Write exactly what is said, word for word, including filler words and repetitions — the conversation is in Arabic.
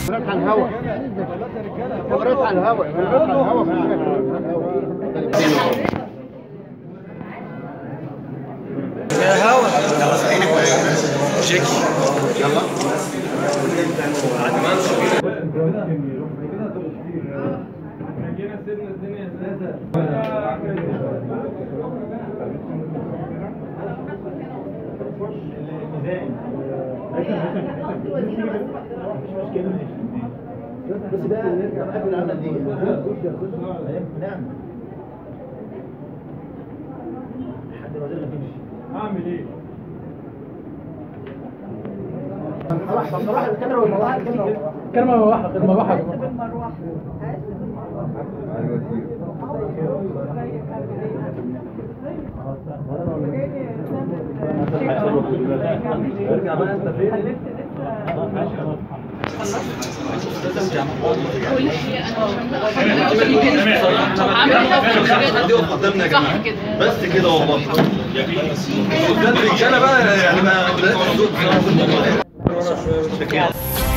كاميرات على الهواء، كاميرات على الهواء، كاميرات على الهواء. يا هوا جيكي يلا بس ده قبل العمل دي نعم لحد ما تمشي. اعمل ايه؟ صراحة صراحة الكاميرا والمروحة كلمة مروحة المروحة بالمروحة ارجع بقى انت فين؟ قدامنا يا جماعه بس كده والله قدام الرجاله بقى يعني بقى